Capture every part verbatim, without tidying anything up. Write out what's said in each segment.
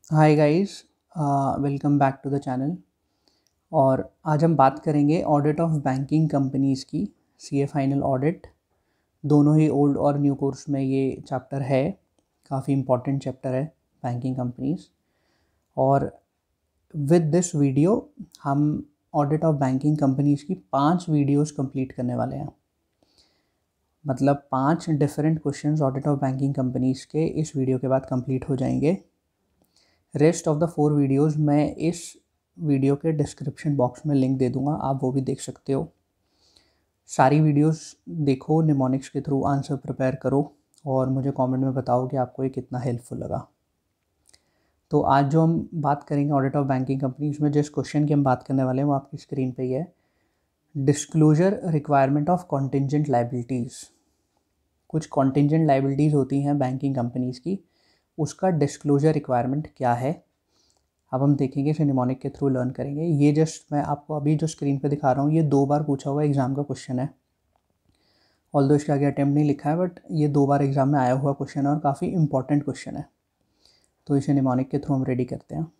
Hi guys, welcome back to the channel. और आज हम बात करेंगे ऑडिट ऑफ बैंकिंग कंपनीज़ की। सी ए फाइनल ऑडिट, दोनों ही ओल्ड और न्यू कोर्स में ये चैप्टर है। काफ़ी इम्पॉर्टेंट चैप्टर है बैंकिंग कंपनीज़। और विद दिस वीडियो हम ऑडिट ऑफ बैंकिंग कंपनीज़ की पांच वीडियोस कंप्लीट करने वाले हैं। मतलब पांच different questions audit of banking companies के इस वीडियो के बाद कंप्लीट हो जाएंगे। Rest of the four videos मैं इस वीडियो के डिस्क्रिप्शन बॉक्स में लिंक दे दूंगा, आप वो भी देख सकते हो। सारी वीडियोस देखो, निमोनिक्स के थ्रू आंसर प्रिपेयर करो और मुझे कमेंट में बताओ कि आपको ये कितना हेल्पफुल लगा। तो आज जो हम बात करेंगे ऑडिट ऑफ बैंकिंग कंपनी, उसमें जिस क्वेश्चन की हम बात करने वाले हैं वो आपकी स्क्रीन पे ही है। Disclosure requirement of contingent liabilities. कुछ कॉन्टिजेंट लाइबिलिटीज़ होती हैं बैंकिंग कंपनीज़ की, उसका डिस्क्लोजर रिक्वायरमेंट क्या है अब हम देखेंगे, इसे निमोनिक के थ्रू लर्न करेंगे। ये जस्ट मैं आपको अभी जो स्क्रीन पे दिखा रहा हूँ ये दो बार पूछा हुआ एग्ज़ाम का क्वेश्चन है। ऑल्दो इसके आगे अटैम्प्ट नहीं लिखा है, बट ये दो बार एग्ज़ाम में आया हुआ क्वेश्चन है और काफ़ी इंपॉर्टेंट क्वेश्चन है। तो इसे निमोनिक के थ्रू हम रेडी करते हैं।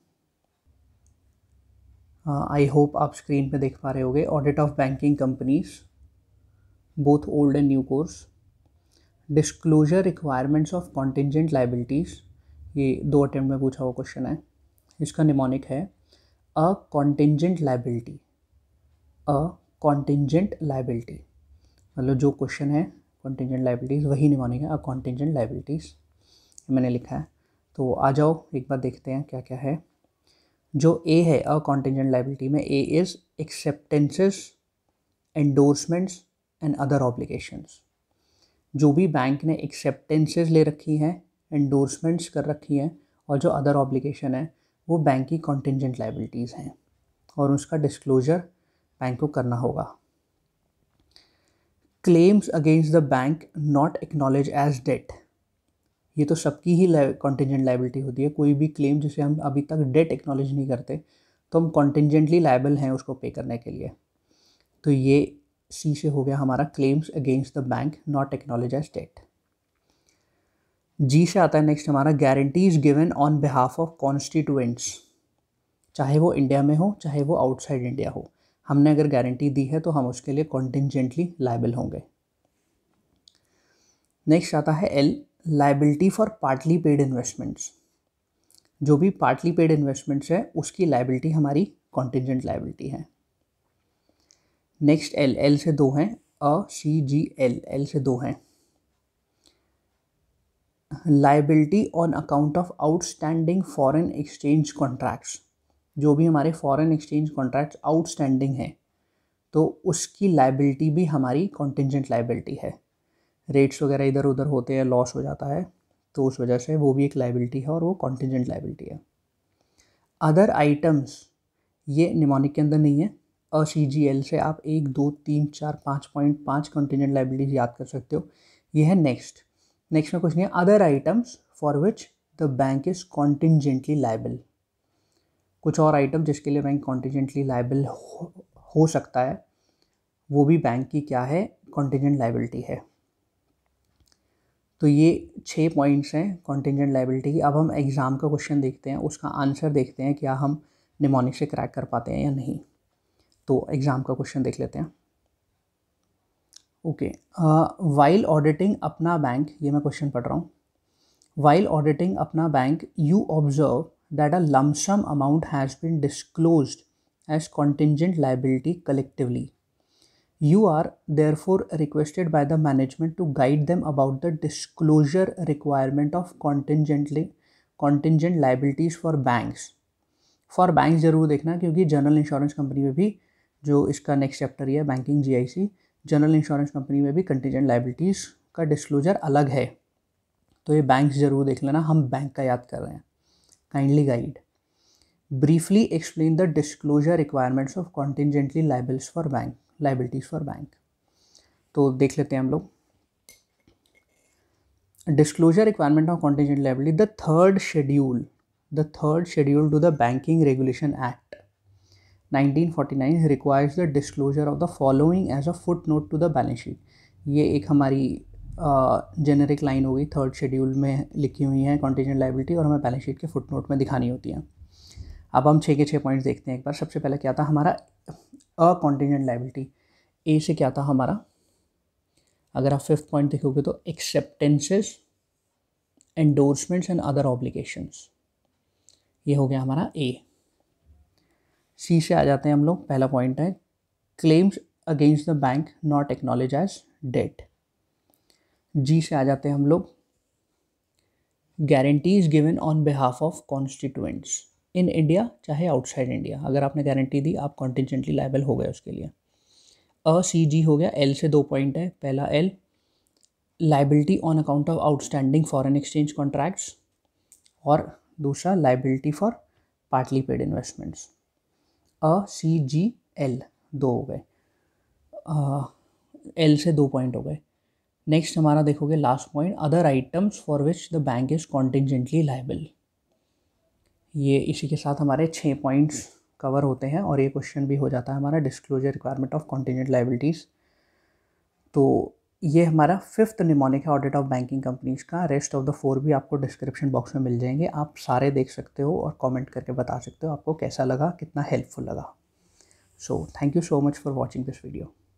आई uh, होप आप स्क्रीन पे देख पा रहे होगे। Audit of banking companies, both old and new course. Disclosure requirements of contingent liabilities, ये दो अटैम्प्ट में पूछा हुआ क्वेश्चन है। इसका निमोनिक है a contingent liability. A contingent liability मतलब जो क्वेश्चन है कॉन्टिजेंट लाइबिलिटीज़, वही निमोनिक है अ कॉन्टिजेंट लाइबिलिटीज़, मैंने लिखा है। तो आ जाओ एक बार देखते हैं क्या क्या है। जो ए है अ कॉन्टिजेंट लाइबिलिटी में, A is acceptances, endorsements and other obligations. जो भी बैंक ने एक्सेप्टेंसेस ले रखी हैं, एंडोर्समेंट्स कर रखी हैं और जो अदर ऑब्लिगेशन है वो बैंक की कॉन्टिजेंट लाइबिलिटीज़ हैं और उसका डिस्क्लोजर बैंक को करना होगा। Claims against the bank not acknowledge as debt, ये तो सबकी ही कॉन्टिजेंट लाइबिलिटी होती है। कोई भी क्लेम जिसे हम अभी तक डेट एक्नॉलेज नहीं करते तो हम कॉन्टिजेंटली लाइबल हैं उसको पे करने के लिए। तो ये सी से हो गया हमारा, claims against the bank not acknowledge as debt. G से आता है नेक्स्ट हमारा, guarantees given on behalf of constituents, चाहे वो इंडिया में हो चाहे वो आउटसाइड इंडिया हो। हमने अगर गारंटी दी है तो हम उसके लिए कॉन्टिजेंटली लाइबल होंगे। नेक्स्ट आता है L, liability for partly paid investments. जो भी पार्टली पेड इन्वेस्टमेंट्स है उसकी लाइबिलिटी हमारी कॉन्टिजेंट लाइबिलिटी है। नेक्स्ट एल, एल से दो हैं, अ सी जी एल, एल से दो हैं। Liability on account of outstanding foreign exchange contracts, जो भी हमारे फॉरेन एक्सचेंज कॉन्ट्रैक्ट्स आउटस्टैंडिंग हैं तो उसकी लाइबिलिटी भी हमारी कॉन्टिजेंट लाइबिलिटी है। रेट्स वगैरह इधर उधर होते हैं, लॉस हो जाता है तो उस वजह से वो भी एक लाइबिलिटी है और वो कॉन्टिजेंट लाइबिलिटी है। अदर आइटम्स, ये निमोनिक के अंदर नहीं है। अ सी जी एल से आप एक दो तीन चार पाँच पॉइंट पाँच कॉन्टिजेंट लाइबिलिटीज याद कर सकते हो। ये है नेक्स्ट। नेक्स्ट में कुछ नहीं है, other items for which the bank is contingently liable. कुछ और आइटम जिसके लिए बैंक कॉन्टिजेंटली लाइबल हो, हो सकता है, वो भी बैंक की क्या है, कॉन्टिजेंट लाइबिलिटी है। तो ये छः पॉइंट्स हैं कॉन्टिजेंट लाइबिलिटी की। अब हम एग्ज़ाम का क्वेश्चन देखते हैं, उसका आंसर देखते हैं क्या हम निमोनिक से क्रैक कर पाते हैं या नहीं। तो एग्ज़ाम का क्वेश्चन देख लेते हैं। ओके, वाइल ऑडिटिंग अपना बैंक, ये मैं क्वेश्चन पढ़ रहा हूँ। वाइल ऑडिटिंग अपना bank, you observe that a lump sum amount has been disclosed as contingent liability collectively. You are therefore requested by the management to guide them about the disclosure requirement of contingently contingent liabilities for banks. For banks ज़रूर देखना, क्योंकि general insurance company में भी, जो इसका next chapter है banking G I C, general insurance company में भी कंटिजेंट लाइबिलिटीज़ का डिस्क्लोजर अलग है। तो ये बैंक्स ज़रूर देख लेना, हम बैंक का याद कर रहे हैं। Kindly guide, briefly explain the disclosure requirements of contingently liables for bank liabilities for bank. तो देख लेते हैं हम लोग। Disclosure requirement of contingent liability, the third schedule the third schedule to the banking regulation act nineteen forty nine requires the disclosure of the following as a foot note to the balance sheet. ये एक हमारी generic line होगी, third schedule में लिखी हुई हैं contingent liability और हमें बैलेंस शीट के फुट नोट में दिखानी होती हैं। अब हम छः के छः पॉइंट्स देखते हैं एक बार। सबसे पहले क्या था हमारा अ कॉन्टीजेंट लाइबिलिटी, ए से क्या था हमारा, अगर आप फिफ्थ पॉइंट देखोगे तो acceptances, endorsements and other obligations, ये हो गया हमारा ए। सी से आ जाते हैं हम लोग, पहला पॉइंट है claims against the bank not acknowledge as debt. G से आ जाते हैं हम लोग guarantees given on behalf of constituents in India चाहे आउटसाइड इंडिया, अगर आपने गारंटी दी आप कॉन्टिजेंटली लायबल हो गए उसके लिए। अ सी जी हो गया, एल से दो पॉइंट है, पहला L liability on account of outstanding foreign exchange contracts और दूसरा liability for partly paid investments. A C G L दो हो गए, एल से दो पॉइंट हो गए। नेक्स्ट हमारा देखोगे last point other items for which the bank is contingently liable. ये इसी के साथ हमारे छः पॉइंट्स कवर होते हैं और ये क्वेश्चन भी हो जाता है हमारा disclosure requirement of contingent liabilities. तो ये हमारा फिफ्थ निमोनिक है ऑडिट ऑफ बैंकिंग कंपनीज का। रेस्ट ऑफ द फोर भी आपको डिस्क्रिप्शन बॉक्स में मिल जाएंगे, आप सारे देख सकते हो और कमेंट करके बता सकते हो आपको कैसा लगा, कितना हेल्पफुल लगा। So thank you so much for watching this video.